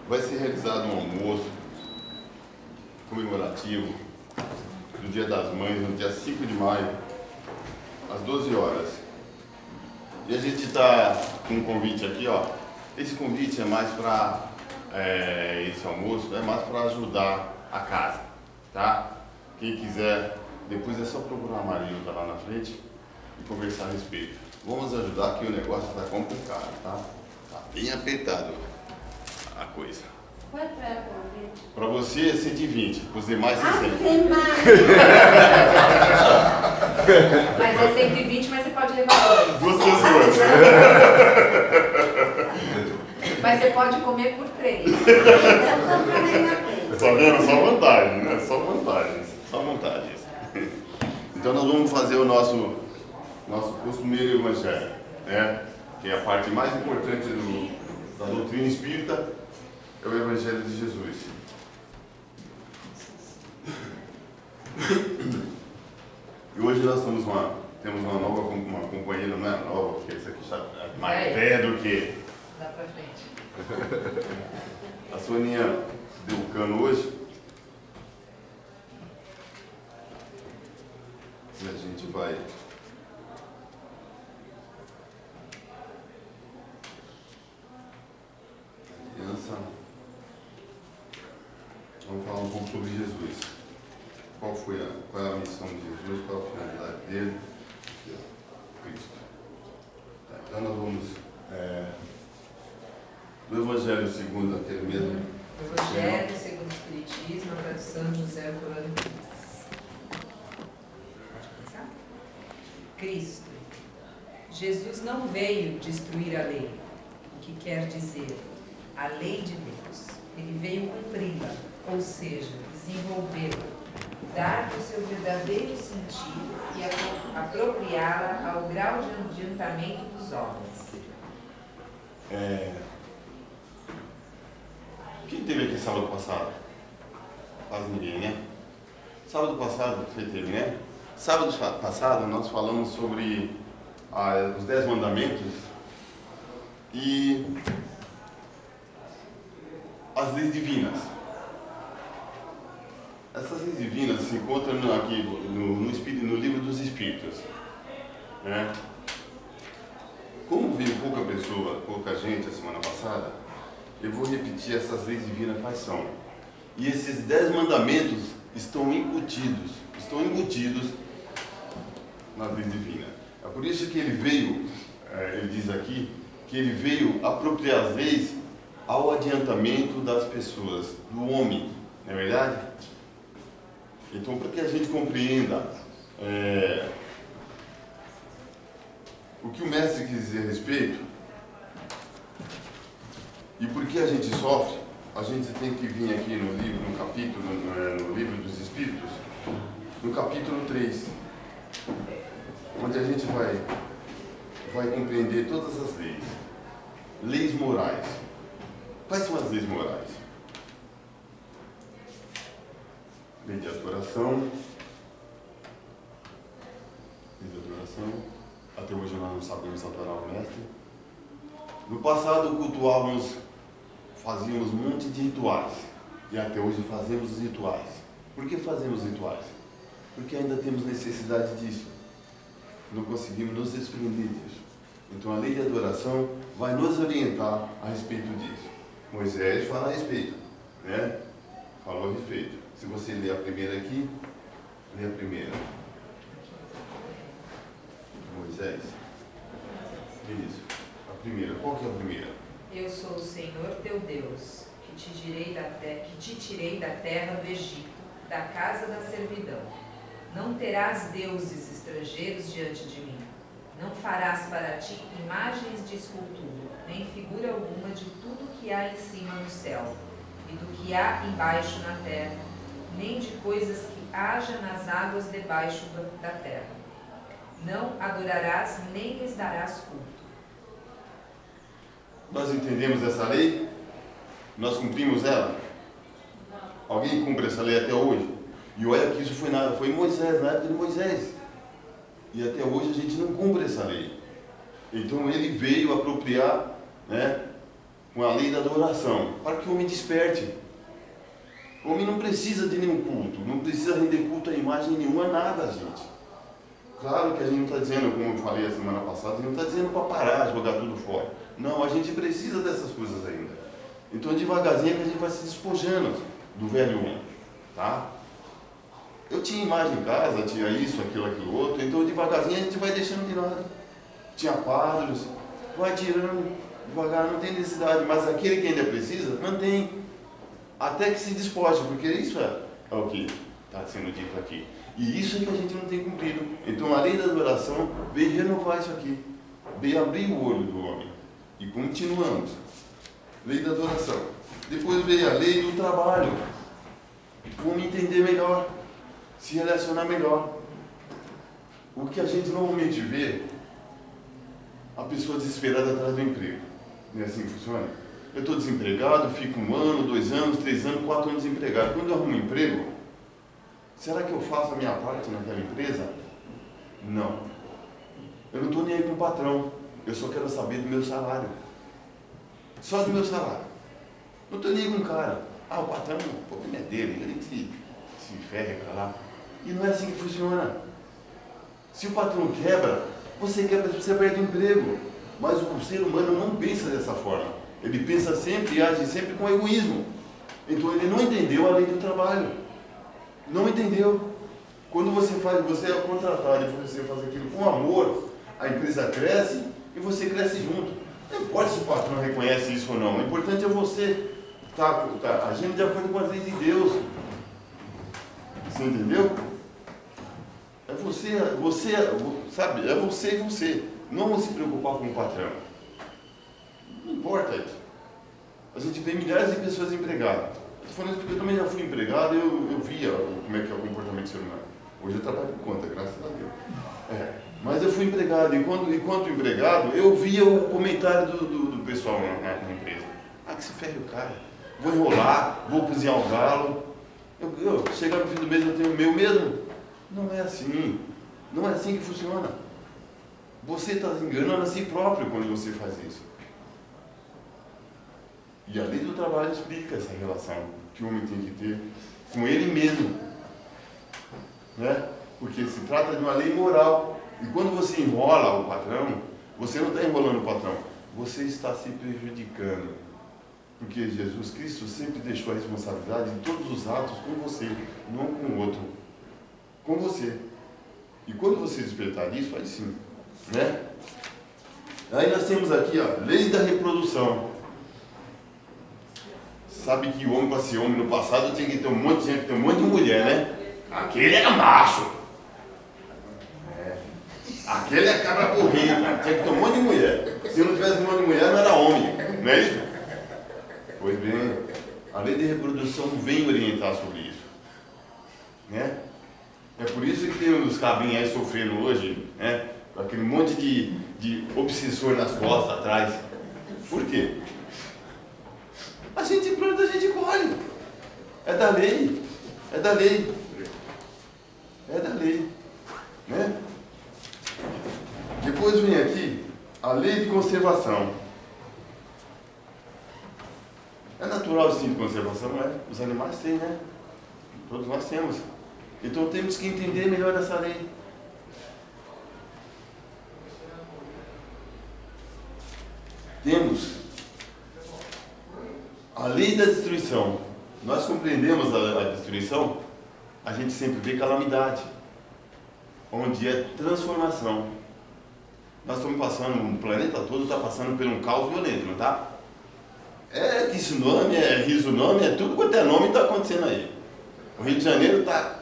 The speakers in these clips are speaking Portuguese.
vai ser realizado um almoço comemorativo do Dia das Mães, no dia 5 de maio, às 12 horas. E a gente está com um convite aqui, ó. Esse convite é mais para, esse almoço, é mais para ajudar a casa, tá? Quem quiser, depois é só procurar a Maria, tá lá na frente, e conversar a respeito. Vamos ajudar que o negócio está complicado, tá? Tá bem apertado a coisa. Quanto é o convite? Para você é 120, para os demais 60. Mas é 120, mas você pode levar dois. Duas pessoas. Mas você pode comer por 3. Tá vendo? Só vantagem, né? Só vantagens. Só vantagens. Então nós vamos fazer o nosso costumeiro evangelho, né? Que é a parte mais importante da doutrina espírita, é o Evangelho de Jesus. E hoje nós temos uma nova companheira, não é nova, porque essa aqui já é mais velha do que... Dá pra frente. A Soninha deu o cano hoje. E a gente vai... Criança. Vamos falar um pouco sobre Jesus. Qual é a missão de Jesus, qual é a finalidade dele? Cristo. Tá, então nós vamos do Evangelho segundo aquele mesmo. Evangelho segundo o Espiritismo, a tradução de José Antônio Pires. Pode começar? Cristo. Jesus não veio destruir a lei, o que quer dizer a lei de Deus. Ele veio cumpri-la, ou seja, desenvolvê-la, dar o seu verdadeiro sentido e apropriá-la ao grau de adiantamento dos homens. Quem teve aqui sábado passado? Quase ninguém, né? Sábado passado você teve, né? Sábado passado nós falamos sobre os 10 mandamentos e as leis divinas. Essas leis divinas se encontram aqui no livro dos Espíritos, né? Como veio pouca gente a semana passada, eu vou repetir essas leis divinas quais são. E esses 10 mandamentos estão embutidos nas leis divinas. É por isso que ele veio, ele diz aqui, que ele veio apropriar as leis ao adiantamento das pessoas, do homem, não é verdade? Então, para que a gente compreenda o que o mestre quis dizer a respeito e por que a gente sofre, a gente tem que vir aqui no livro dos Espíritos, no capítulo 3, onde a gente vai compreender todas as leis. Leis morais. Quais são as leis morais? Lei de adoração. Até hoje nós não sabemos adorar o mestre. No passado fazíamos um monte de rituais. E até hoje fazemos os rituais. Por que fazemos rituais? Porque ainda temos necessidade disso. Não conseguimos nos desprender disso. Então a lei de adoração vai nos orientar a respeito disso. Moisés fala a respeito, né? Falou a respeito. Se você ler a primeira aqui, lê a primeira. Moisés. Isso. A primeira. Qual que é a primeira? Eu sou o Senhor teu Deus, que te tirei da terra do Egito, da casa da servidão. Não terás deuses estrangeiros diante de mim. Não farás para ti imagens de escultura, nem figura alguma de tudo que há em cima no céu, e do que há embaixo na terra, nem de coisas que haja nas águas debaixo da terra. Não adorarás, nem lhes darás culto. Nós entendemos essa lei? Nós cumprimos ela? Alguém cumpre essa lei até hoje? E olha que isso foi Moisés, na época de Moisés. E até hoje a gente não cumpre essa lei. Então ele veio apropriar, né, com a lei da adoração, para que o homem desperte. O homem não precisa de nenhum culto, não precisa render culto a imagem nenhuma, nada, gente. Claro que a gente não está dizendo, como eu falei a semana passada, a gente não está dizendo para parar, jogar tudo fora. Não, a gente precisa dessas coisas ainda. Então, devagarzinho que a gente vai se despojando do velho homem, tá? Eu tinha imagem em casa, tinha isso, aquilo, outro, então devagarzinho a gente vai deixando de lado. Tinha quadros, vai tirando devagar, não tem necessidade, mas aquele que ainda precisa, mantém, até que se despoje, porque isso é o que está sendo dito aqui. E isso é que a gente não tem cumprido. Então a lei da adoração veio renovar isso aqui, veio abrir o olho do homem. E continuamos. Lei da adoração. Depois veio a lei do trabalho. Como entender melhor, se relacionar melhor. O que a gente normalmente vê, a pessoa desesperada atrás do emprego. Não é assim que funciona? Eu estou desempregado, fico 1 ano, 2 anos, 3 anos, 4 anos desempregado. Quando eu arrumo um emprego, será que eu faço a minha parte naquela empresa? Não. Eu não estou nem aí com o patrão. Eu só quero saber do meu salário. Só do meu salário. Não estou nem aí com o cara. Ah, o patrão, o problema é dele, ele se ferre para lá. E não é assim que funciona. Se o patrão quebra, você perde o emprego. Mas o ser humano não pensa dessa forma. Ele pensa sempre e age sempre com egoísmo. Então ele não entendeu a lei do trabalho. Não entendeu. Quando você é contratado e você faz aquilo com amor, a empresa cresce e você cresce junto. Não importa se o patrão reconhece isso ou não. O importante é você estar agindo de acordo com as leis de Deus. Você entendeu? É você, sabe? É você e você. Não se preocupar com o patrão. Não importa isso. A gente vê milhares de pessoas empregadas. Estou falando isso porque eu também já fui empregado e eu via como é que é o comportamento do ser humano. Hoje eu trabalho por conta, graças a Deus. Mas eu fui empregado e enquanto empregado, eu via o comentário do pessoal na empresa. Ah, que se ferre o cara. Vou enrolar, vou cozinhar o galo. Chegar no fim do mês eu tenho o meu mesmo. Não é assim. Não é assim que funciona. Você está enganando a si próprio quando você faz isso. E a lei do trabalho explica essa relação que o homem tem que ter com ele mesmo. Né? Porque se trata de uma lei moral. E quando você enrola o patrão, você não está enrolando o patrão, você está se prejudicando. Porque Jesus Cristo sempre deixou a responsabilidade de todos os atos com você, não com o outro. Com você. E quando você despertar disso, aí sim. Né? Aí nós temos aqui a lei da reprodução. Sabe que o homem para ser homem no passado tinha que ter um monte de mulher, né? Aquele era macho. Aquele é cabra corrida, tinha que ter um monte de mulher. Se não tivesse um monte de mulher, não era homem. Não é isso? Pois bem, a lei de reprodução vem orientar sobre isso. Né? É por isso que tem os cabrinhos aí sofrendo hoje, né? Aquele monte de obsessor nas costas atrás. Por quê? A gente planta, a gente colhe. É da lei. É da lei. É da lei. Né? Depois vem aqui a lei de conservação. É natural sim de conservação, não é? Os animais têm, né? Todos nós temos. Então temos que entender melhor essa lei. Temos a lei da destruição. Nós compreendemos a destruição, a gente sempre vê calamidade, onde é transformação. Nós estamos passando, o planeta todo está passando por um caos violento, não está? É tsunami, é risunami, é tudo quanto é nome está acontecendo aí. O Rio de Janeiro está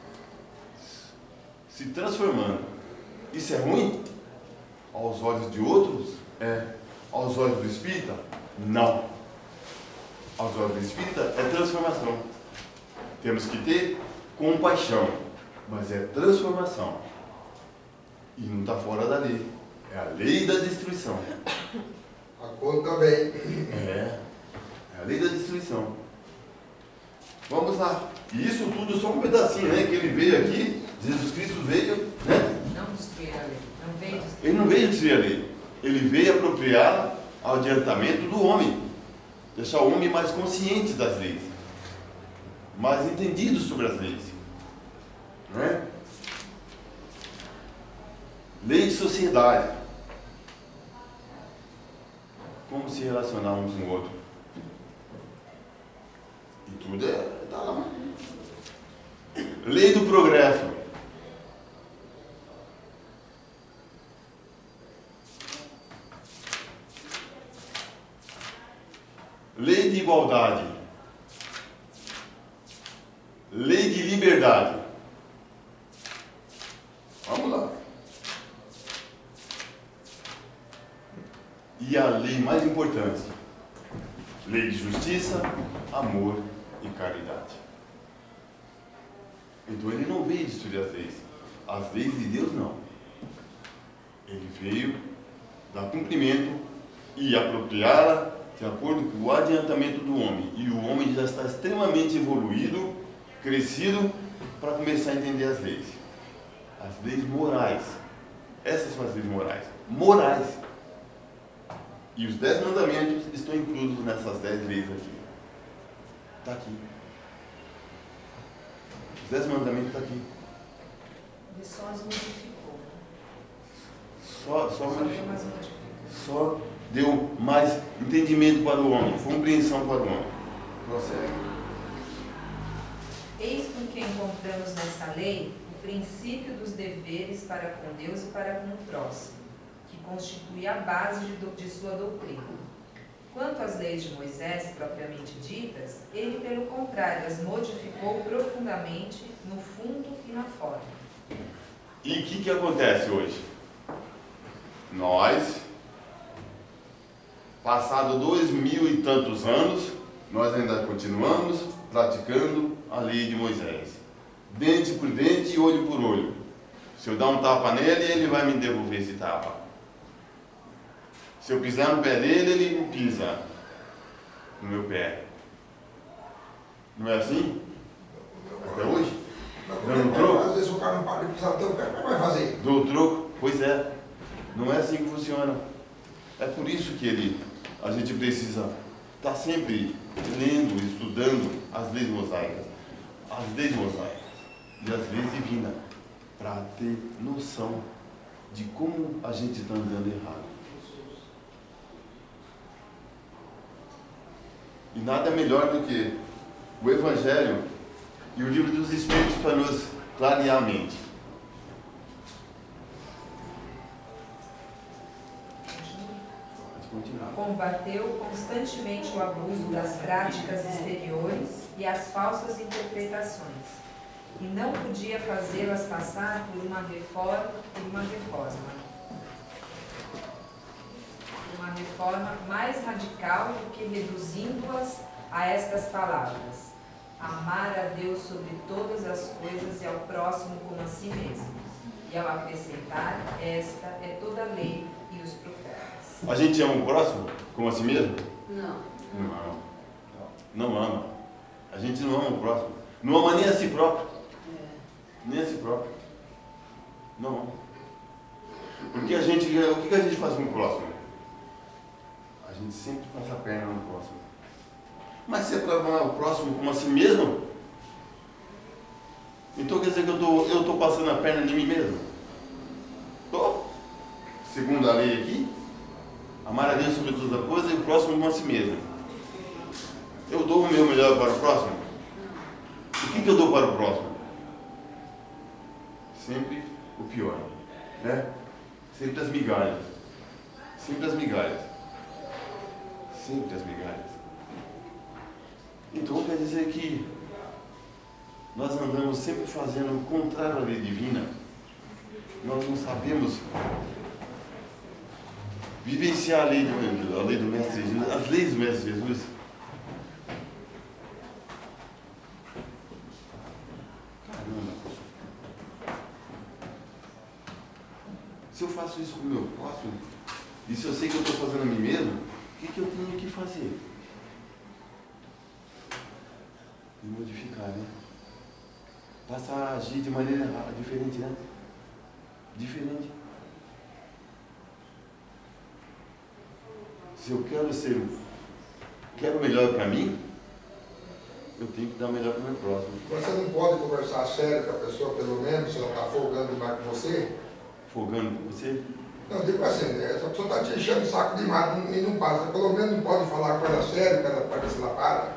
se transformando. Isso é ruim? Aos olhos de outros? É. Aos olhos do espírita? Não. Aos olhos do espírita é transformação. Temos que ter compaixão, mas é transformação. E não está fora da lei. É a lei da destruição. A conta vem. É a lei da destruição. Vamos lá. E isso tudo só um pedacinho, né? Que ele veio aqui, Jesus Cristo veio, né? Não destruir a lei. Não veio destruir. Ele não veio destruir a lei. Ele veio apropriá-la ao adiantamento do homem. deixar o homem mais consciente das leis, mais entendido sobre as leis, não é? Lei de sociedade. Como se relacionar um com o outro. E tudo está lá. Lei do progresso. Lei de igualdade. Lei de liberdade. Vamos lá. E a lei mais importante, lei de justiça, amor e caridade. Então ele não veio destruir as leis. As leis de Deus não. Ele veio dar cumprimento e apropriá-la de acordo com o adiantamento do homem. E o homem já está extremamente evoluído, crescido, para começar a entender as leis. As leis morais. Essas são as leis morais. Morais. E os 10 mandamentos estão inclusos nessas 10 leis aqui. Está aqui. Os 10 mandamentos estão aqui. Ele só as modificou. Só deu mais entendimento para o homem, compreensão para o homem. Prossegue. Eis porque encontramos nessa lei o princípio dos deveres para com Deus e para com o próximo, que constitui a base de sua doutrina. Quanto às leis de Moisés, propriamente ditas, ele, pelo contrário, as modificou profundamente no fundo e na forma. E o que acontece hoje? Nós, passado 2000 e tantos anos, nós ainda continuamos praticando a lei de Moisés. Dente por dente e olho por olho. Se eu dar um tapa nele, ele vai me devolver esse tapa. Se eu pisar no pé dele, ele não pisa no meu pé. Não é assim? Até hoje? Dando troco? Às vezes o cara não para de pisar no teu pé, como é que vai fazer? Dou troco? Pois é. Não é assim que funciona. É por isso que a gente precisa estar sempre lendo, estudando as leis mosaicas. As leis mosaicas e as leis divinas. Para ter noção de como a gente está andando errado. E nada melhor do que o Evangelho e o Livro dos Espíritos para nos clarear a mente. Pode continuar. Combateu constantemente o abuso das práticas exteriores e as falsas interpretações, e não podia fazê-las passar por uma reforma mais radical do que reduzindo-as a estas palavras: amar a Deus sobre todas as coisas e ao próximo como a si mesmo. E ao acrescentar, esta é toda a lei e os profetas. A gente ama o próximo como a si mesmo? Não. Não ama. Não ama. A gente não ama o próximo. Não ama nem a si próprio. Nem a si próprio. Não ama. Porque o que a gente faz com o próximo? A gente sempre passa a perna no próximo. Mas se é para amar o próximo como a si mesmo, então quer dizer que eu estou passando a perna em mim mesmo? Estou. Segundo a lei aqui, amar a Deus sobre todas as coisas e o próximo como a si mesmo. Eu dou o meu melhor para o próximo? O que eu dou para o próximo? Sempre o pior, né? Sempre as migalhas. Sempre as migalhas. Sempre as migalhas. Então quer dizer que nós andamos sempre fazendo o contrário à lei divina. Nós não sabemos vivenciar a lei do Mestre Jesus, as leis do Mestre Jesus. Caramba! Se eu faço isso com o meu próximo, e se eu sei que eu estou fazendo a mim mesmo, o que eu tenho que fazer? E modificar, né? Passar a agir de maneira diferente, né? Diferente. Se eu quero ser quero o melhor para mim, eu tenho que dar o melhor para o meu próximo. Você não pode conversar sério com a pessoa, pelo menos, se ela está folgando demais com você? Folgando com você? Não, digo assim, essa pessoa está te enchendo o saco demais e não passa. Pelo menos não pode falar com ela sério, para ver se ela para.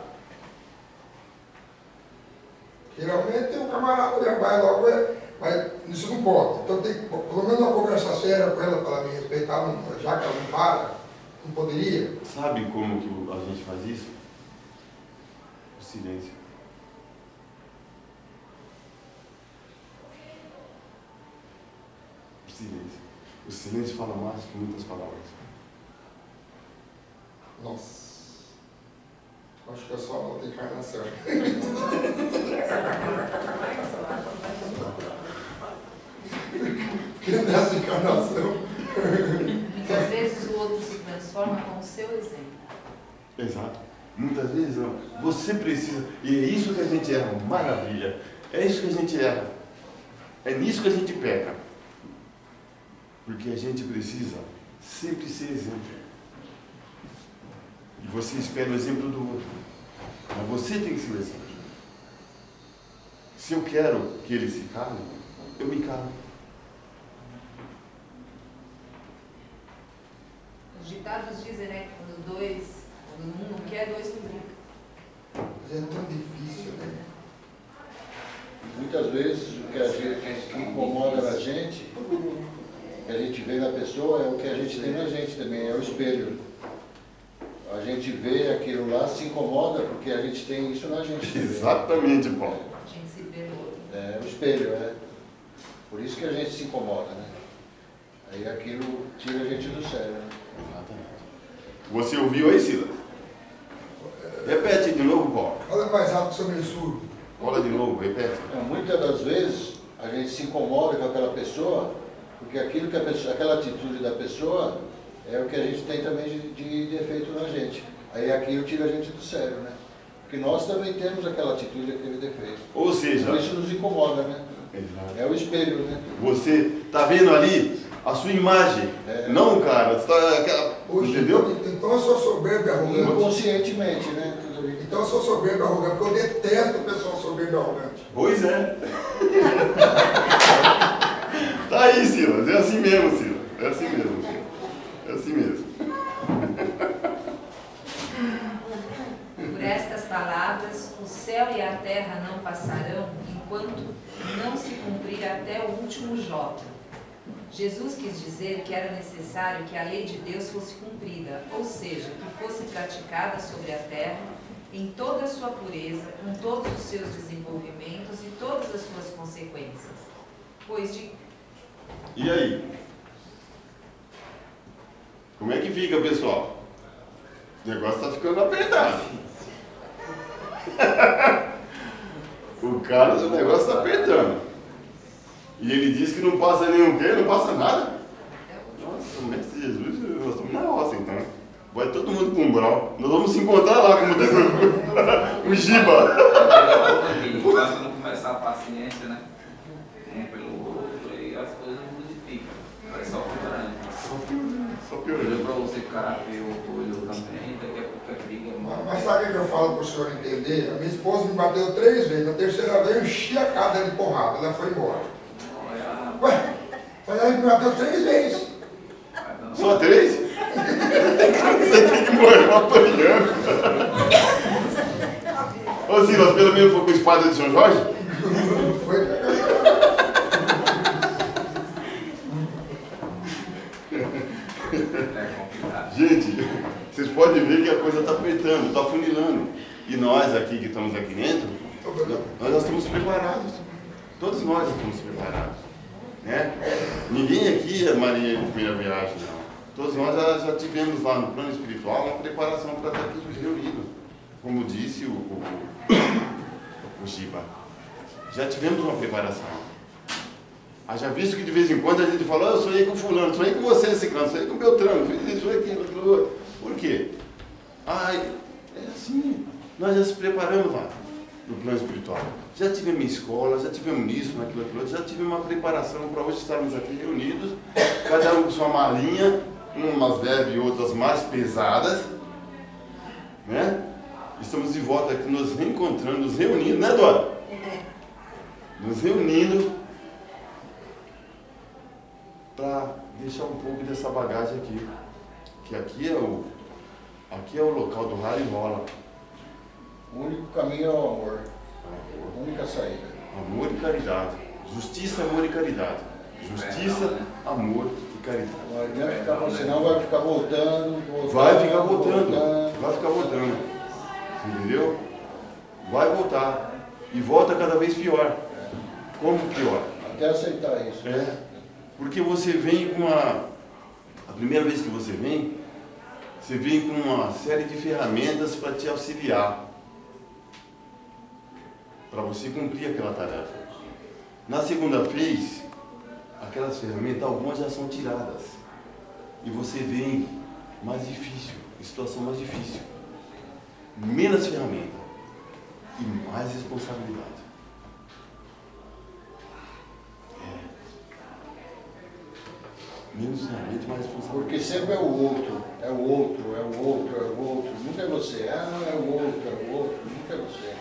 Geralmente o camarada já vai logo, mas isso não pode. Então tem que, pelo menos uma conversa séria com ela, para ela me respeitar, já que ela não para, não poderia. Sabe como que a gente faz isso? O silêncio. O silêncio. O silêncio fala mais que muitas palavras. Nossa. Acho que é só não ter encarnação. Que nessa encarnação. Muitas vezes o outro se transforma com o seu exemplo. Exato. Muitas vezes não. Você precisa. E é isso que a gente erra. Maravilha. É isso que a gente erra. É nisso que a gente peca. Porque a gente precisa sempre ser exemplo. E você espera o exemplo do outro. Mas você tem que ser o exemplo. Se eu quero que ele se cale, eu me calo. Os ditados dizem, né, que quando um não quer, dois não brigam. Mas é tão difícil, né? Muitas vezes o que incomoda a gente, o que a gente vê na pessoa é o que a gente tem na gente também, é o espelho. A gente vê aquilo lá, se incomoda porque a gente tem isso na gente também. Exatamente, Paulo. A gente se vê no outro. É o espelho, é. Por isso que a gente se incomoda, né? Aí aquilo tira a gente do sério, né? Exatamente. Você ouviu aí, Silas? Repete de novo, Paulo. Fala mais alto que eu sou meio surdo. Fala de novo, repete. Muitas das vezes a gente se incomoda com aquela pessoa, porque aquilo que aquela atitude da pessoa é o que a gente tem também de defeito na gente. Aí aquilo tira a gente do sério, né? Porque nós também temos aquela atitude, aquele defeito. Ou seja, Então isso nos incomoda, né? exato. É o espelho, né? Você está vendo ali a sua imagem, não o cara. Você tá, entendeu? Então eu sou soberbo e arrogante. Inconscientemente, né? Tudo isso. Então eu sou soberbo e arrogante, porque eu detesto o pessoal soberbo e arrogante. Pois é. Tá aí, Silas. É assim mesmo, Silas. É assim mesmo, Silas. É assim mesmo. Por estas palavras, o céu e a terra não passarão, enquanto não se cumprir até o último jota. Jesus quis dizer que era necessário que a lei de Deus fosse cumprida, ou seja, que fosse praticada sobre a terra em toda a sua pureza, com todos os seus desenvolvimentos e todas as suas consequências. E aí? Como é que fica, pessoal? O negócio está ficando apertado. O negócio está apertando. E ele diz que não passa nenhum quê? Não passa nada? Nossa, o Mestre Jesus, nós estamos na roça então. Vai todo mundo com umbral. Nós vamos se encontrar lá, como diz o Giba. Quando não começar a paciência, né? Um pelo outro, aí as coisas modificam. Vai só piorando. Só Olha piorando. pra você, cara, feio o olho também, daqui a pouco é briga. Mas sabe o que eu falo para o senhor entender? A minha esposa me bateu 3 vezes. Na terceira vez eu enchi a cara dela de porrada. Ela foi embora. Ué, mas ela me bateu 3 vezes. Só 3? Você tem que morrer apanhando. Ô Silas, pelo menos foi com a espada de São Jorge? Foi. É complicado. Gente, vocês podem ver que a coisa está apertando, está funilando. E nós aqui que estamos aqui dentro, nós já estamos preparados. Todos nós estamos preparados. Né? Ninguém aqui é marinheiro de primeira viagem, não. Todos nós já tivemos lá no plano espiritual uma preparação para estar aqui reunidos. Como disse o Giba. Já tivemos uma preparação. Haja visto que de vez em quando a gente fala, eu sonhei com fulano, sonhei com você, Ciclano, sonhei com Beltrano, fiz isso, aquilo outro. Por quê? É assim, nós já se preparamos lá no plano espiritual. Já tivemos em escola, já tivemos nisso, naquilo, outro, já tivemos uma preparação para hoje estarmos aqui reunidos, cada um com sua malinha, umas leves e outras mais pesadas, né? Estamos de volta aqui, nos reencontrando, nos reunindo, né, Dora? Nos reunindo para deixar um pouco dessa bagagem aqui. Que aqui é o local do rala e rola. O único caminho é o amor. A única saída. Amor e caridade. Justiça, amor e caridade. Justiça, amor e caridade. Vai ficar, senão vai ficar voltando. Vai ficar voltando. Vai ficar voltando. Entendeu? Vai voltar. E volta cada vez pior. Como pior? Até aceitar isso. É. Porque você vem com a primeira vez que você vem com uma série de ferramentas para te auxiliar, para você cumprir aquela tarefa. Na segunda vez, aquelas ferramentas, algumas já são tiradas. E você vem mais difícil, em situação mais difícil. Menos ferramenta e mais responsabilidade. Menos ferramenta e mais responsabilidade. Porque sempre é o outro, é o outro, é o outro, é o outro. Nunca é você. Ah, não, é o outro, nunca é você.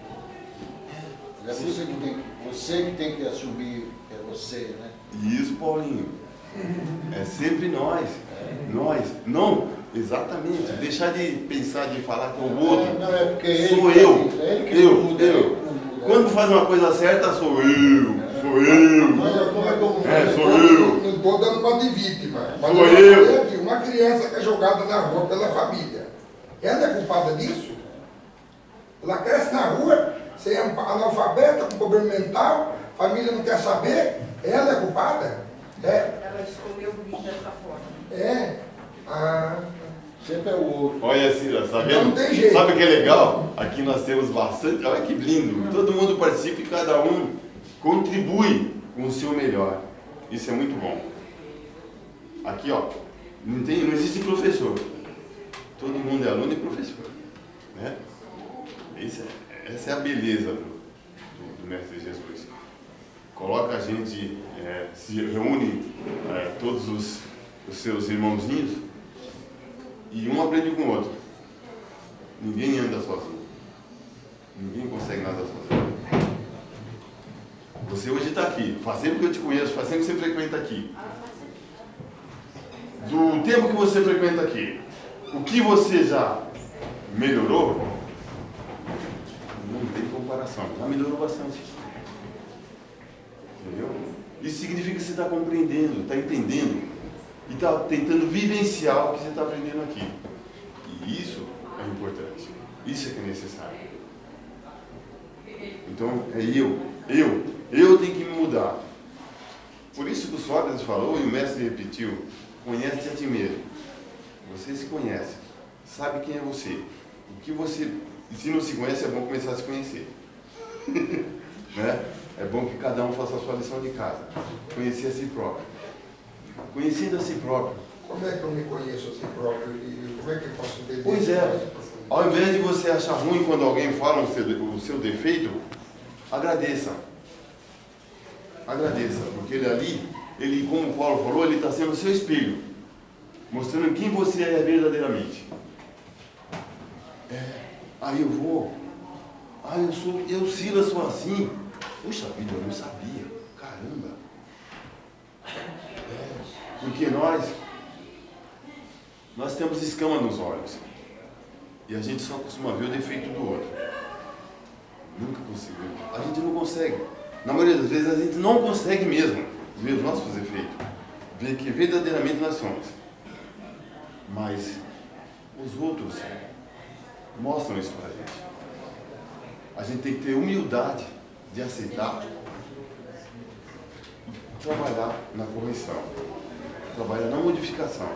É você que tem que assumir, é você, né? Isso, Paulinho. É sempre nós. Nós. Não, exatamente. Deixar de pensar, de falar com o outro. Não, é porque ele sou que eu. Ele que muda, eu. Quando faz uma coisa certa, sou eu. Sou eu. Sou eu. Não estou dando uma de vítima. Mas Sou eu. Aqui, uma criança que é jogada na rua pela família. Ela é culpada disso? Ela cresce na rua, sem analfabeta, com problema mental, família não quer saber, ela é culpada? Ela escolheu vir dessa forma. Sempre é o outro. Olha, Cira, Não tem jeito. sabe o que é legal? Aqui nós temos bastante, olha que lindo. Todo mundo participa e cada um contribui com o seu melhor. Isso é muito bom. Aqui, ó, não existe professor. Todo mundo é aluno e professor, né? Essa é a beleza do Mestre Jesus. Coloca a gente, se reúne todos os seus irmãozinhos e um aprende com o outro. Ninguém anda sozinho. Ninguém consegue nada sozinho. Você hoje está aqui, faz tempo que eu te conheço, faz tempo que você frequenta aqui. Do tempo que você frequenta aqui, o que você já melhorou, não tem comparação, já melhorou bastante. Entendeu? Isso significa que você está compreendendo, está entendendo e está tentando vivenciar o que você está aprendendo aqui. E isso é importante, isso é que é necessário. Então, eu tenho que me mudar. Por isso que o Sócrates falou e o mestre repetiu: conhece a ti mesmo. Você se conhece, sabe quem é você. O que você, se não se conhece, é bom começar a se conhecer. Né? É bom que cada um faça a sua lição de casa. Conhecer a si próprio. Conhecendo a si próprio. Como é que eu me conheço a si próprio e como é que eu posso entender Pois isso é. mais profundamente? Ao invés de você achar ruim quando alguém fala o seu defeito, agradeça. Agradeça, porque ele, como o Paulo falou, ele está sendo o seu espelho, mostrando quem você é verdadeiramente. Aí eu vou, eu Silas sou assim. Puxa vida, eu não sabia, caramba. Porque nós temos escama nos olhos. E a gente só costuma ver o defeito do outro. Nunca conseguimos. A gente não consegue. Na maioria das vezes a gente não consegue mesmo ver os nossos defeitos. Ver que verdadeiramente nós somos. Mas os outros mostram isso para a gente. A gente tem que ter humildade de aceitar e trabalhar na correção. Trabalhar na modificação.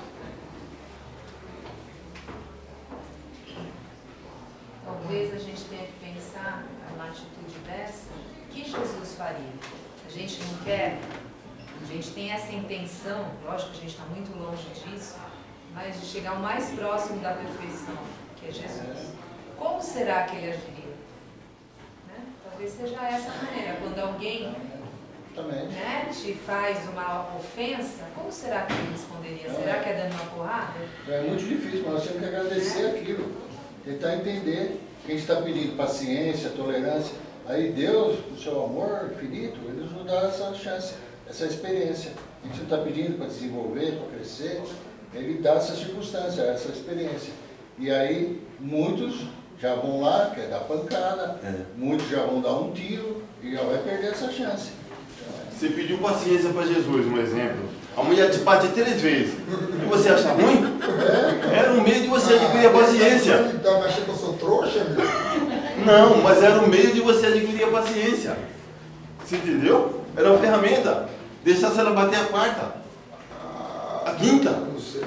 Talvez a gente tenha que pensar numa atitude dessa, o que Jesus faria? A gente não quer, a gente tem essa intenção, lógico que a gente está muito longe disso, mas de chegar o mais próximo da perfeição, que é Jesus. Como será que ele agiria? Né? Talvez seja essa a maneira, quando alguém te faz uma ofensa, como será que ele responderia? Será que é dando uma porrada? É muito difícil, mas nós temos que agradecer aquilo. tentar entender que a gente está pedindo paciência, tolerância. Aí Deus, o seu amor infinito, Ele nos dá essa chance, essa experiência. A gente não está pedindo para desenvolver, para crescer, Ele dá essa circunstância, essa experiência. E aí muitos já vão lá, quer dar pancada, muitos já vão dar um tiro e já vai perder essa chance. Você pediu paciência para Jesus, um exemplo. A mulher te bate 3 vezes. E você acha ruim? Era um meio de você adquirir a paciência. Então, mas que eu sou trouxa, meu? Não, mas era um meio de você adquirir a paciência. Você entendeu? Era uma ferramenta. Deixasse ela bater a 4ª. A 5ª. Não sei.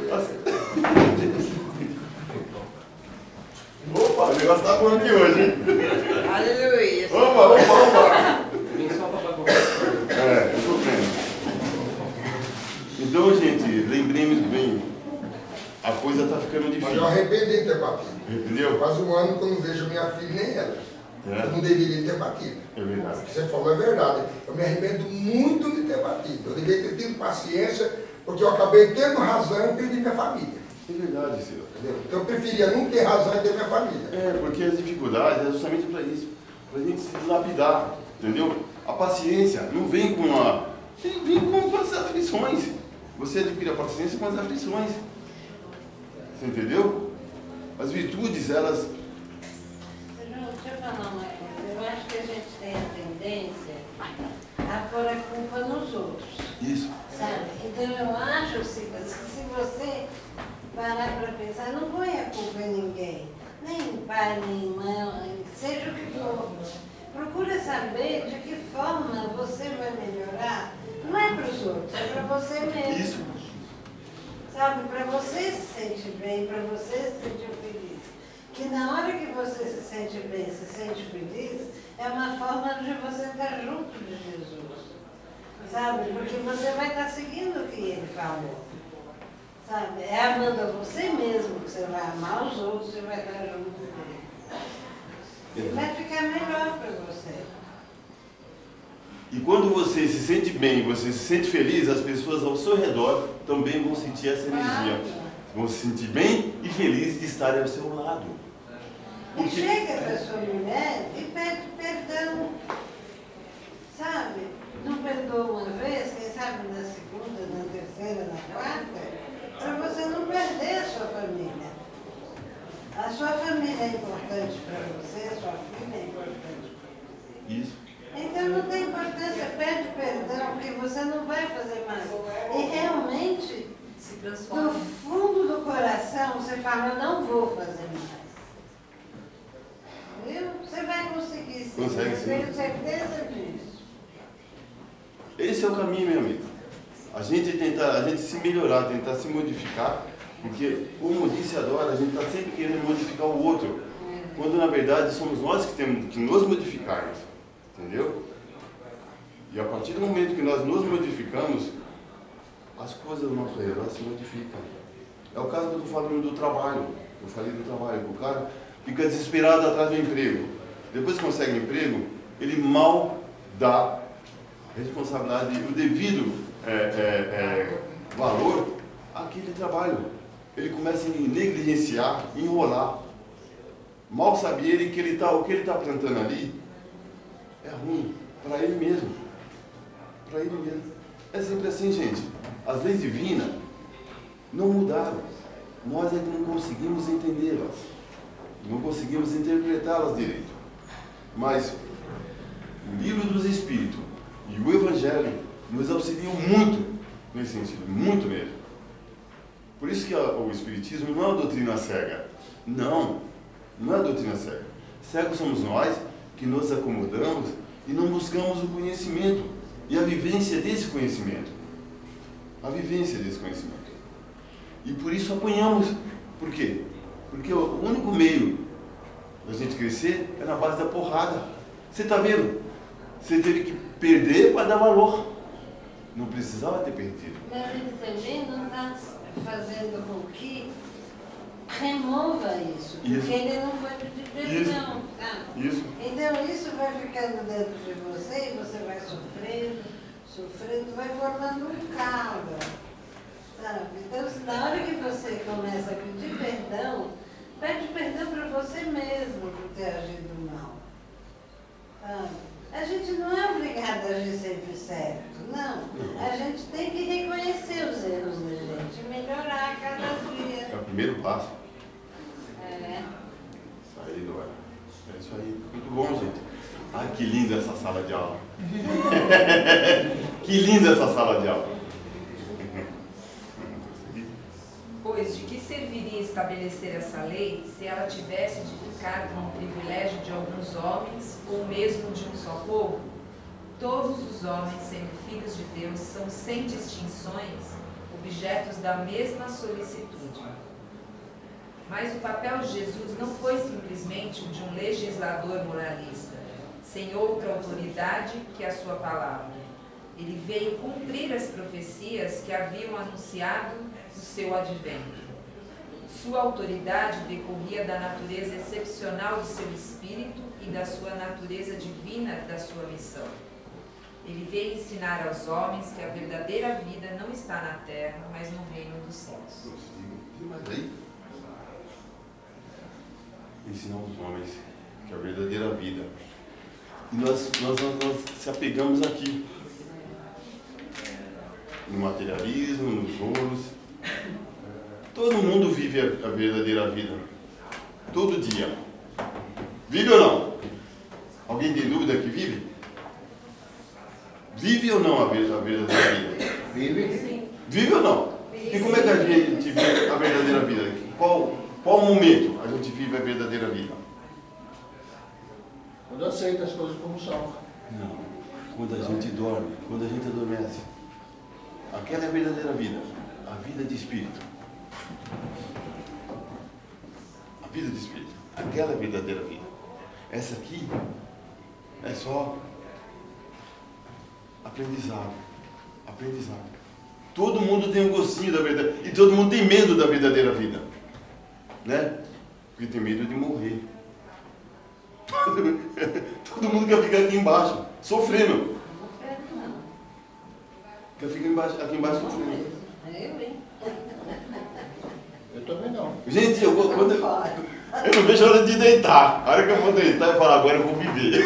Opa, o negócio tá bom aqui hoje, hein? Aleluia. Opa. Vem só para Eu tô vendo. Então, gente, lembremos bem. A coisa tá ficando Mas difícil. eu arrependi de ter batido. Entendeu? Faz um ano que eu não vejo minha filha nem ela. Eu não deveria ter batido. É verdade. O que você falou é verdade. Eu me arrependo muito de ter batido. Eu deveria ter tido paciência, porque eu acabei tendo razão e perdi minha família. É verdade, senhor. Entendeu? Então eu preferia não ter razão e ter minha família. Porque as dificuldades é justamente para isso. Para a gente se lapidar. Entendeu? A paciência não vem com a... Vem com as aflições. Você adquire a paciência com as aflições. Você entendeu? As virtudes, elas... Deixa eu falar uma coisa. Eu acho que a gente tem a tendência a pôr a culpa nos outros. Isso. Sabe? Então eu acho, Silas, que se você parar para pensar, não põe a culpa em ninguém. Nem pai, nem mãe, seja o que for. Procura saber de que forma você vai melhorar. Não é para os outros, é para você mesmo. Isso. Sabe, para você se sentir bem, para você se sentir feliz. Que na hora que você se sente bem, se sente feliz, é uma forma de você estar junto de Jesus. Sabe, porque você vai estar seguindo o que Ele falou. Sabe, é amando a você mesmo que você vai amar os outros e vai estar junto dele. E vai ficar melhor para você. E quando você se sente bem, você se sente feliz, as pessoas ao seu redor também vão sentir essa energia. Vão se sentir bem e felizes de estarem ao seu lado. E chega para sua mulher e pede perdão. Sabe? Não perdoa uma vez, quem sabe na segunda, na terceira, na quarta, para você não perder a sua família. A sua família é importante para você, a sua filha é importante para você. Isso. Então não tem importância, pede perdão, porque você não vai fazer mais. E realmente, Se do transforma. fundo do coração, você fala, eu não vou fazer mais. Viu? Você vai conseguir sim, Consegue, eu sim. tenho certeza disso. Esse é o caminho, meu amigo. A gente se melhorar, tentar se modificar, porque, como disse a Dora, a gente está sempre querendo modificar o outro, quando na verdade somos nós que temos que nos modificarmos, entendeu? E a partir do momento que nós nos modificamos, as coisas ao nosso redor se modificam. É o caso que eu estou falando do trabalho. Eu falei do trabalho, o cara fica desesperado atrás do emprego. Depois que consegue um emprego, ele mal dá responsabilidade, o devido valor àquele trabalho. Ele começa a negligenciar, enrolar. Mal sabe ele que o que ele está plantando ali é ruim para ele mesmo. Para ele mesmo. É sempre assim, gente. As leis divinas não mudaram. Nós é que não conseguimos entendê-las. Não conseguimos interpretá-las direito. Mas o livro dos Espíritos e o Evangelho nos auxiliam muito nesse sentido, muito mesmo. Por isso que o Espiritismo não é uma doutrina cega. Não é doutrina cega. Cegos somos nós que nos acomodamos e não buscamos o conhecimento e a vivência desse conhecimento. A vivência desse conhecimento. E por isso apanhamos. Por quê? Porque o único meio da gente crescer é na base da porrada. Você está vendo? Você teve que perder para dar valor. Não precisava ter perdido. Mas ele também não está fazendo com que remova isso, porque Isso. ele não foi pedir perdão, sabe? Isso. Então isso vai ficando dentro de você e você vai sofrendo, vai formando um caldo, sabe? Então, se na hora que você começa a pedir perdão, pede perdão para você primeiro passo. É. Isso aí, Dora. É isso aí. Muito bom, gente. Ai, que linda essa sala de aula. Que linda essa sala de aula. Pois de que serviria estabelecer essa lei se ela tivesse de ficar como privilégio de alguns homens ou mesmo de um só povo? Todos os homens, sendo filhos de Deus, são sem distinções objetos da mesma solicitude. Mas o papel de Jesus não foi simplesmente o de um legislador moralista, sem outra autoridade que a sua palavra. Ele veio cumprir as profecias que haviam anunciado o seu advento. Sua autoridade decorria da natureza excepcional de seu espírito e da sua natureza divina da sua missão. Ele veio ensinar aos homens que a verdadeira vida não está na terra, mas no reino dos céus. Ensinar aos homens que a verdadeira vida. E nós se apegamos aqui. No materialismo, nos ouros. Todo mundo vive a verdadeira vida. Todo dia. Vive ou não? Alguém tem dúvida que vive? Vive ou não a verdadeira vida? Vive? Vive ou não? E como é que a gente vive a verdadeira vida? Qual momento a gente vive a verdadeira vida? Quando aceita as coisas como são. Não. Quando a gente dorme, quando a gente adormece. Aquela é a verdadeira vida. A vida de espírito. A vida de espírito. Aquela é a verdadeira vida. Essa aqui é só aprendizado. Aprendizado. Todo mundo tem um gostinho da verdade. E todo mundo tem medo da verdadeira vida. Né? Porque tem medo de morrer. Todo mundo quer ficar aqui embaixo, sofrendo. Quer ficar aqui embaixo sofrendo. Eu também não. Gente, eu não vejo a hora de deitar. A hora que eu vou deitar e falar, agora eu vou viver.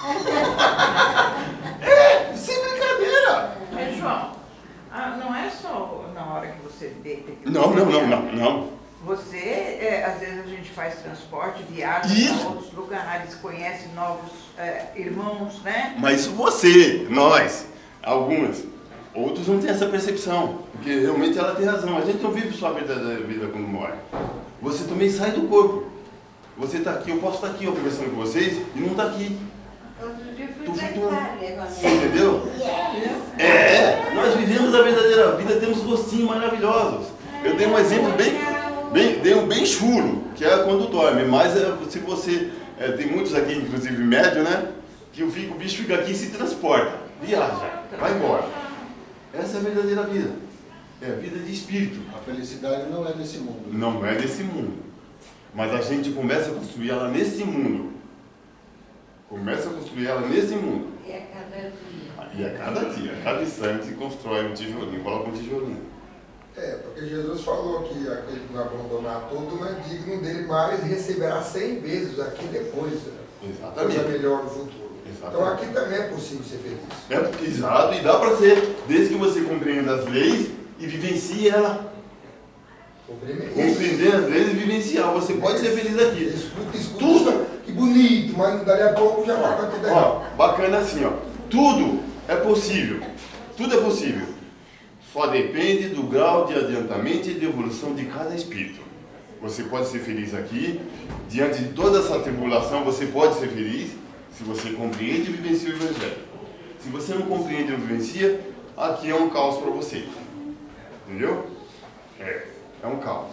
Sem brincadeira. Mas, João, não é só na hora que você deita. Não. Você, às vezes a gente faz transporte, viaja para outros lugares, conhece novos irmãos, né? Mas você, nós, algumas, outros não têm essa percepção. Porque realmente ela tem razão. A gente não vive só a verdadeira vida quando morre. Você também sai do corpo. Você está aqui, eu posso estar aqui conversando com vocês e não está aqui. Outro dia Tô fui flutuando. pra Itália. Entendeu? Nós vivemos a verdadeira vida, temos gostinhos maravilhosos. Eu dei um exemplo bem chulo, que é quando dorme. Mas se você, tem muitos aqui, inclusive médio, né? Que o bicho fica aqui e se transporta, viaja, vai embora. Essa é a verdadeira vida. É a vida de espírito. A felicidade não é desse mundo. Não é desse mundo. Mas a gente começa a construir ela nesse mundo. Começa a construir ela nesse mundo. E a cada dia. E a cada dia, a cada instante, constrói um tijolinho, coloca um tijolinho. Porque Jesus falou que aquele que não abandonar todo não é digno dele, mas receberá 100 vezes aqui depois. Exatamente. Coisa melhor no futuro. Exatamente. Então aqui também é possível ser feliz. Exato, e dá para ser, desde que você compreenda as leis e vivencie ela. Compreender as leis e vivenciar. Você pode ser feliz aqui. Escuta, Tudo. que bonito, mas dali a pouco já vai tudo errado. Bacana assim, tudo é possível. Tudo é possível. Só depende do grau de adiantamento e de evolução de cada espírito. Você pode ser feliz aqui, diante de toda essa tribulação, você pode ser feliz se você compreende e vivencia o Evangelho. Se você não compreende e vivencia, aqui é um caos para você. Entendeu? É um caos.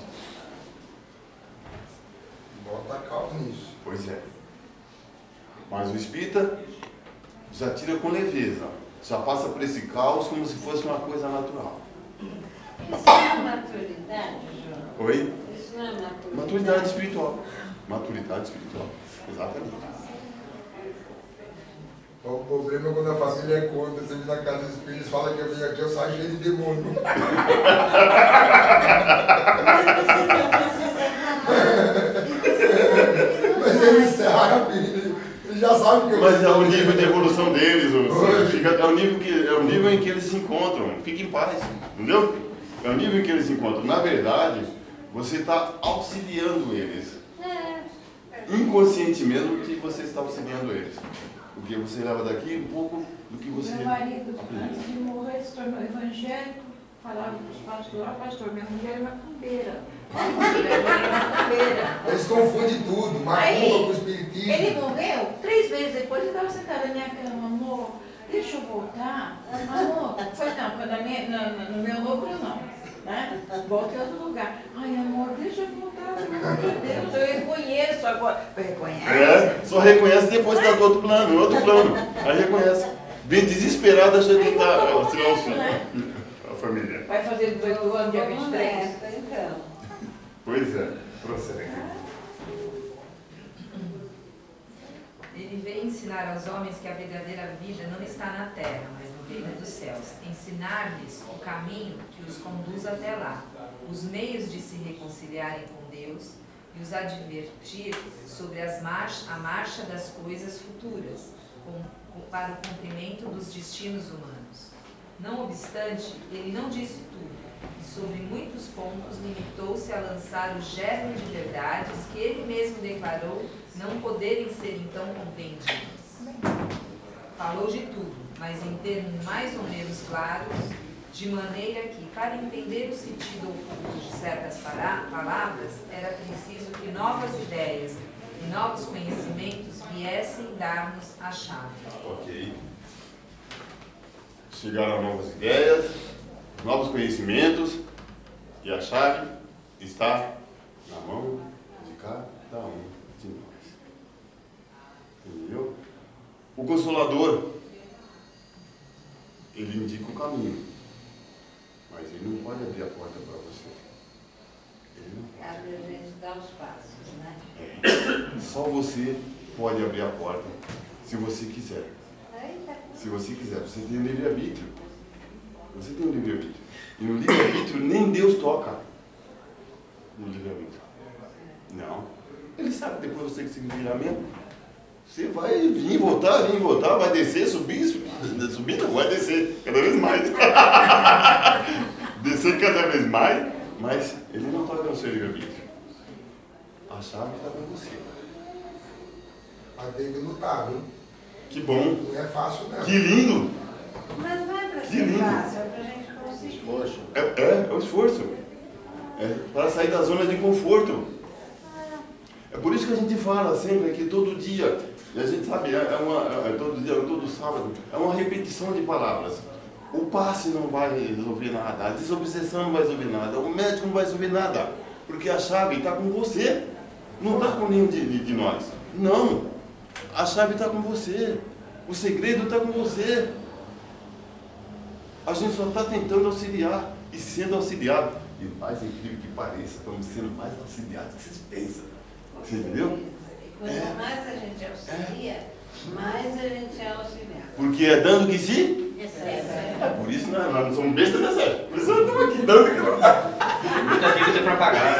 Bota caos nisso. Pois é. Mas o espírita já tira com leveza. Já passa por esse caos como se fosse uma coisa natural. Isso não é maturidade, João? Oi? Isso não é maturidade? Maturidade espiritual. Maturidade espiritual. Exatamente. O problema é quando a família é contra, você vem na casa dos espíritos, fala que eu vim aqui, eu saio cheio de demônio. Mas ele encerra, filho. Ele já sabe que eu... Mas é o nível de evolução deles. É o nível em que eles se encontram. Fique em paz. Entendeu? É o nível em que eles se encontram. Na verdade, Você está auxiliando eles. Inconsciente mesmo que você está auxiliando eles. Porque você leva daqui um pouco do que você Meu marido, aprendeu. antes de morrer, se tornou evangélico, falava para os pastores, pastor, minha mulher é macumbeira. Eles confundem tudo, macumba com espiritismo. Ele morreu, 3 meses depois, eu estava sentada na minha cama, amor, deixa eu voltar. Amor, foi não, no meu núcleo não. Né? Volta em outro lugar. Ai, amor, deixa eu voltar, pelo amor de Deus, eu reconheço agora. Reconhece? Só reconhece depois que está do outro plano, Aí reconhece. Bem desesperada, já tentar auxiliar os filhos. A família. Vai fazer 18 anos, dia 23. Então. Pois é, prossegue. Ele veio ensinar aos homens que a verdadeira vida não está na terra, mas no reino dos céus. Ensinar-lhes o caminho que os conduz até lá, os meios de se reconciliarem com Deus e os advertir sobre a marcha das coisas futuras, para o cumprimento dos destinos humanos. Não obstante, ele não disse tudo, e sobre muitos pontos limitou-se a lançar o germe de verdades que ele mesmo declarou não poderem ser então compreendidas. Falou de tudo, mas em termos mais ou menos claros, de maneira que, para entender o sentido oculto de certas palavras, era preciso que novas ideias e novos conhecimentos viessem dar-nos a chave. Ok. Chegaram novas ideias, novos conhecimentos, e a chave está na mão de cada um de nós. Entendeu? O Consolador, ele indica o caminho, mas ele não pode abrir a porta para você. Ele não pode. Cabe a gente dar os passos, né? Só você pode abrir a porta, se você quiser. Eita. Se você quiser, você tem um livre-arbítrio. Você tem um livre-arbítrio. E no livre-arbítrio nem Deus toca no livre-arbítrio. Não. Ele sabe que depois você que se virar mesmo. Você vai vir, voltar, vai descer, subir não, vai descer cada vez mais. Descer cada vez mais, mas ele não toca no seu livre-arbítrio. A chave está com você. Mas tem que lutar, viu? Que bom. Não é fácil, não. Que lindo. Mas não é para Que ser lindo. fácil, é para a gente conseguir. Esforço. É o esforço. É para sair da zona de conforto. É por isso que a gente fala sempre que todo dia, e a gente sabe, todo dia, todo sábado, é uma repetição de palavras. O passe não vai resolver nada, a desobsessão não vai resolver nada, o médico não vai resolver nada, porque a chave está com você, não está com nenhum de nós. Não, a chave está com você, o segredo está com você. A gente só está tentando auxiliar e sendo auxiliado. E mais incrível que pareça, estamos sendo mais auxiliados que vocês pensam. Você entendeu? Quanto mais a gente auxilia, mais a gente é auxiliado. Porque é dando que se? É por isso nós não somos bestas, né, Sérgio? Por isso nós estamos aqui dando que não. Muita dívida para pagar.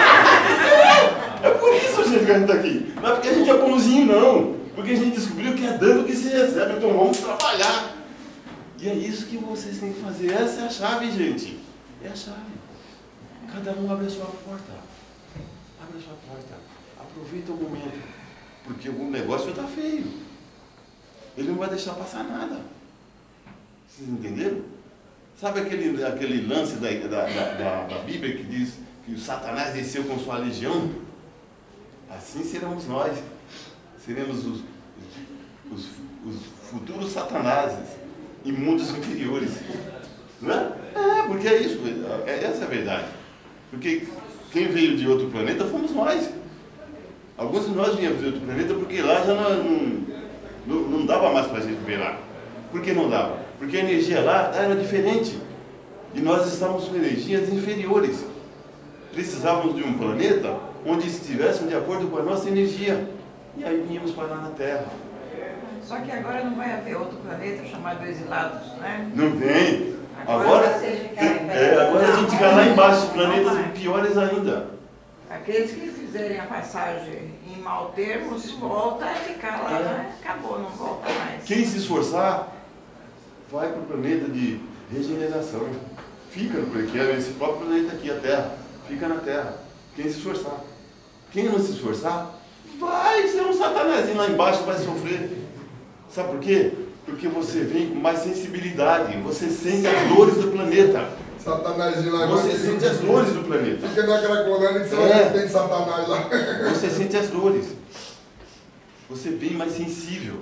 É por isso, gente, que a gente está aqui. Não é porque a gente é bonzinho, não. Porque a gente descobriu que é dando que se recebe. Então vamos trabalhar. E é isso que vocês têm que fazer. Essa é a chave, gente. É a chave. Cada um abre a sua porta. Abre a sua porta. Aproveita o momento. Porque o negócio está feio. Ele não vai deixar passar nada. Vocês entenderam? Sabe aquele lance da Bíblia que diz que o Satanás desceu com sua legião? Assim seremos nós. Seremos os futuros satanases, imundos inferiores. Não é? Porque é isso. Essa é a verdade. Porque quem veio de outro planeta fomos nós. Alguns de nós viemos de outro planeta porque lá já não dava mais para a gente ver lá. Por que não dava? Porque a energia lá era diferente. E nós estávamos com energias inferiores. Precisávamos de um planeta onde estivéssemos de acordo com a nossa energia. E aí vínhamos parar na Terra. Só que agora não vai haver outro planeta chamado Exilados, né? Não tem. Agora Agora a gente cai lá embaixo, planetas piores ainda. Aqueles que fizerem a passagem em mau termos, volta a ficar lá, né? Acabou, não volta mais. Quem se esforçar, vai para o planeta de regeneração. Fica no planeta, esse próprio planeta aqui, a Terra. Fica na Terra. Quem se esforçar. Quem não se esforçar, vai ser um satanazinho lá embaixo, vai sofrer. Sabe por quê? Porque você vem com mais sensibilidade, você sente as dores do planeta. Satanás lá Você sente as dores do planeta. Fica na Cracolândia que você vai ver que tem Satanás lá. Você sente as dores. Você vem mais sensível.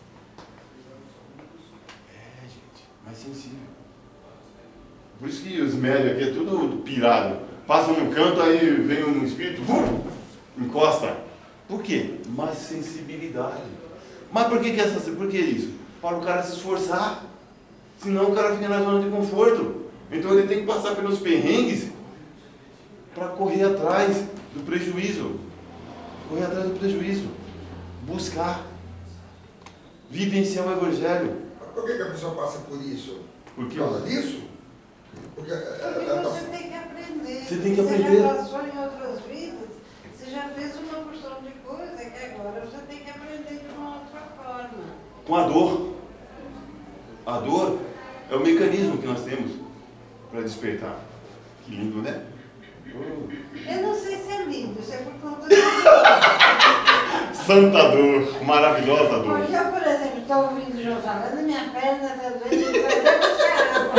Gente, mais sensível. Por isso que os médios aqui é tudo pirado. Passam num canto, aí vem um espírito, encosta. Por quê? Mais sensibilidade. Mas por que isso? Para o cara se esforçar. Senão o cara fica na zona de conforto. Então ele tem que passar pelos perrengues para correr atrás do prejuízo. Correr atrás do prejuízo. Buscar. Vivenciar o Evangelho. Por que a pessoa passa por isso? Por quê? Por causa disso? Porque você tem que aprender. Você tem que aprender. Você já passou em outras vidas, você já fez uma porção de coisa que agora você tem que aprender de uma outra forma. Com a dor. A dor é o mecanismo que nós temos para despertar. Que lindo, né? Eu não sei se é lindo, isso é por conta de... Santa dor, maravilhosa dor. Porque eu, por exemplo, estou ouvindo o João falando, minha perna está doendo, eu vou buscar água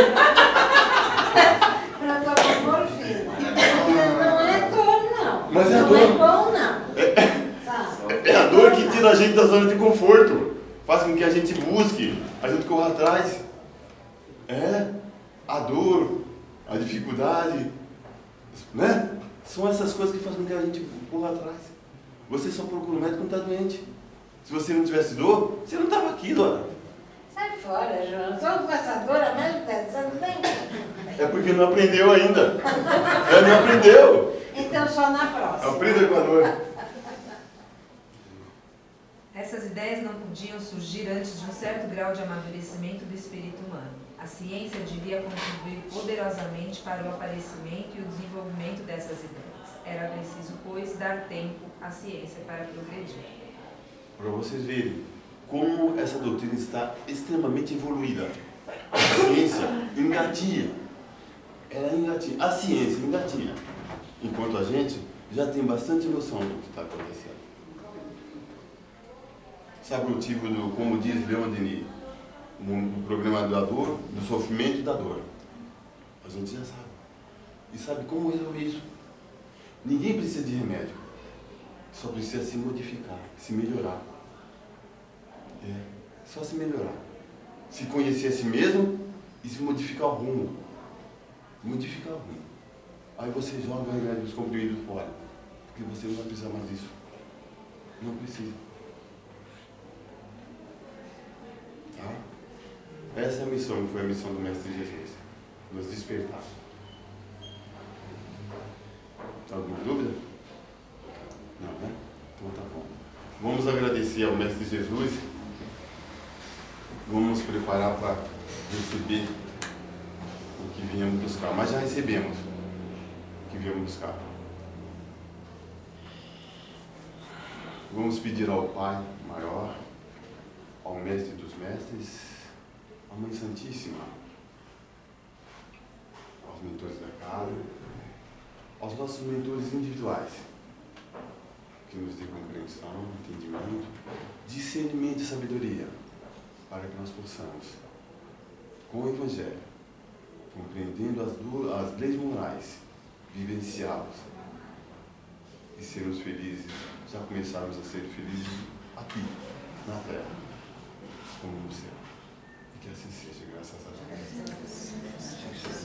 para tomar morfina. Não é dor, não. Mas é a não dor. É bom, não. Sabe? É a dor que tira a gente da zona de conforto. Faz com que a gente busque, a gente corra atrás. A dor, a dificuldade, né? São essas coisas que fazem com que a gente corra atrás. Você só procura o médico quando está doente. Se você não tivesse dor, você não estava aqui, dona. Sai fora, João. Sou caçadora mesmo, você não tem. É porque não aprendeu ainda. Ela não aprendeu. Então só na próxima. Aprenda com a dor. Essas ideias não podiam surgir antes de um certo grau de amadurecimento do espírito humano. A ciência devia contribuir poderosamente para o aparecimento e o desenvolvimento dessas ideias. Era preciso, pois, dar tempo à ciência para progredir. Para vocês verem como essa doutrina está extremamente evoluída. A ciência engatinha. Ela engatinha. A ciência engatinha. Enquanto a gente já tem bastante noção do que está acontecendo. Sabe o motivo do, como diz Leon Denis, no programa da dor, do sofrimento e da dor? A gente já sabe. E sabe como resolver isso? Ninguém precisa de remédio. Só precisa se modificar, se melhorar. Só se melhorar. Se conhecer a si mesmo e se modificar o rumo. Modificar o rumo. Aí você joga o remédio dos comprimidos fora. Porque você não vai precisar mais disso. Não precisa. Essa é a missão, foi a missão do Mestre Jesus. Nos despertar. Alguma dúvida? Não, né? Então tá bom. Vamos agradecer ao Mestre Jesus. Vamos nos preparar para receber o que viemos buscar. Mas já recebemos o que viemos buscar. Vamos pedir ao Pai Maior, ao Mestre dos Mestres, à Mãe Santíssima, aos mentores da casa, aos nossos mentores individuais, que nos dê compreensão, entendimento, discernimento e sabedoria, para que nós possamos, com o Evangelho, compreendendo as leis morais, vivenciá-los e sermos felizes, já começarmos a ser felizes aqui, na Terra, como no céu. Que assim seja, graças a Deus.